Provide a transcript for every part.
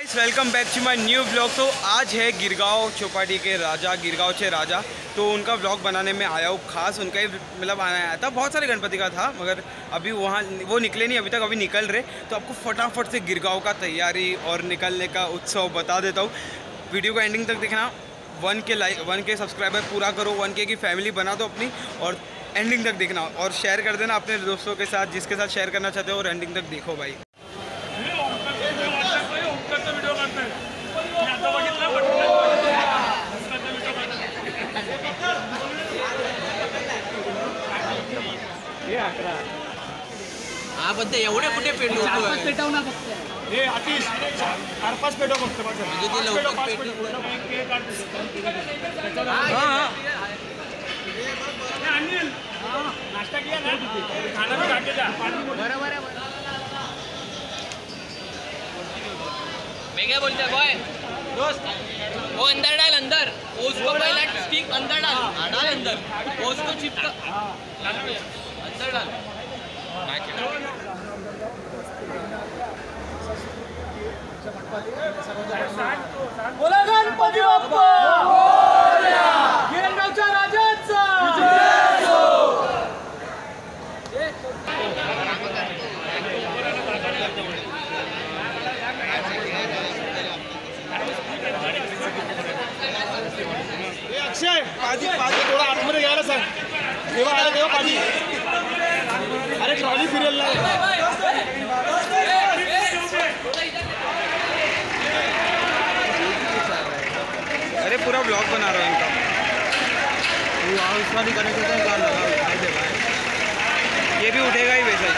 Welcome back to my new blog. तो आज है गिरगांव चौपाटी के राजा, गिरगांवचे राजा। तो उनका ब्लॉग बनाने में आया हूँ, खास उनका ही मतलब आया था। बहुत सारे गणपति का था मगर अभी वहाँ वो निकले नहीं अभी तक, अभी निकल रहे। तो आपको फटाफट से गिरगांव का तैयारी और निकलने का उत्सव बता देता हूँ। वीडियो को एंडिंग तक देखना। 1K सब्सक्राइबर पूरा करो, 1K की फैमिली बना दो अपनी, और एंडिंग तक देखना और शेयर कर देना अपने दोस्तों के साथ, जिसके साथ शेयर करना चाहते हो, और एंडिंग तक देखो भाई। हा पण ते एवढे कुठे पेटू पेटव ना फक्त हे आतिश 4-5 पेटव फक्त म्हणजे ते लवकर पेटू अनिल नाश्ता किया ना खाना भी खा के जा बराबर है। मैं क्या बोलते हैं बॉय दोस्त, वो अंदर डाल, अंदर वो उसको पहला स्टिक अंदर डाल, डाल अंदर वो उसको चिपका अंदर डाल। बोला गणपती बाप्पा गिरगावच्या राजाचा अक्षय पाजी थोडा आतमध्ये घ्यायला सांग, तेव्हा आलं तेव्हा पाजी। अरे ट्रॉली फिरेल अरे पूरा ब्लॉग बना रहा हूँ इनका। वो उसका भी कनेक्ट होता है, कार लगा ये भी उठेगा ही वैसे।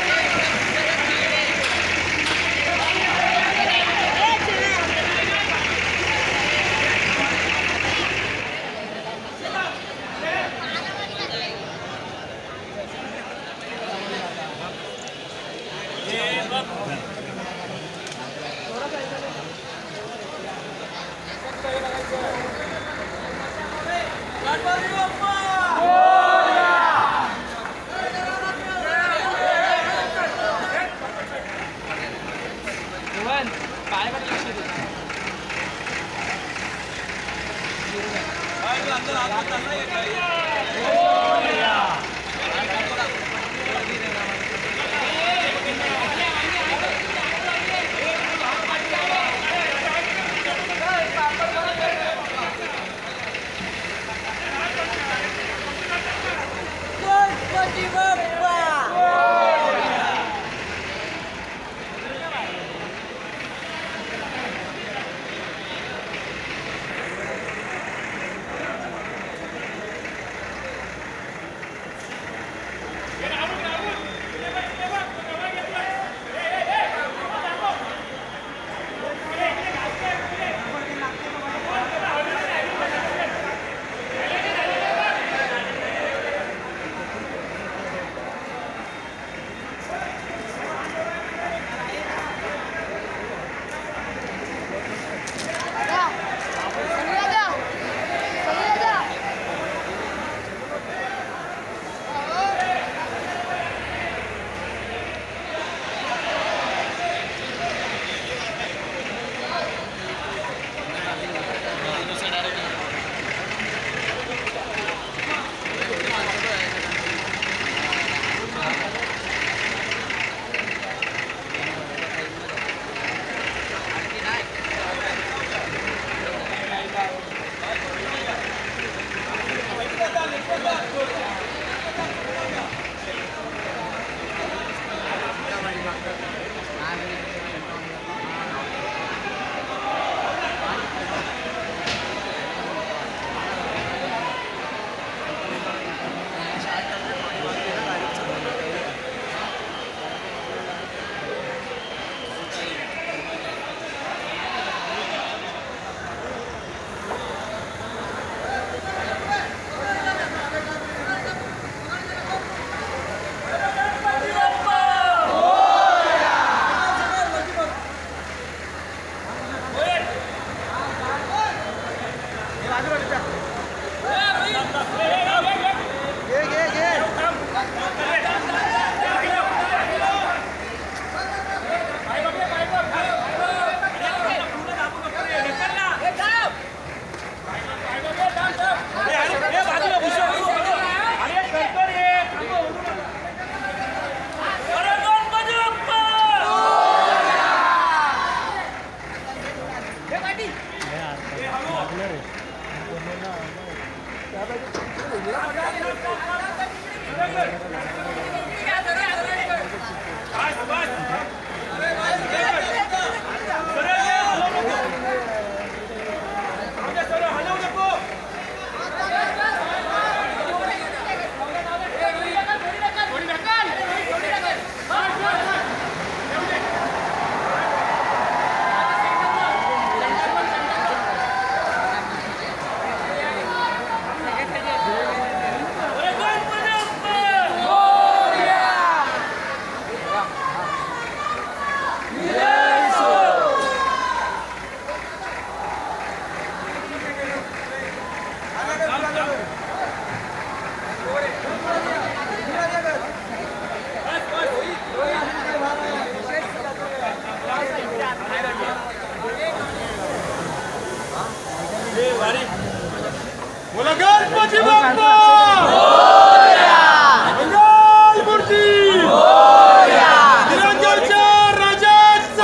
बोला गणपती बाप्पा मोरया, मंगलमूर्ती मोरया, निरंजनच्या राजाचा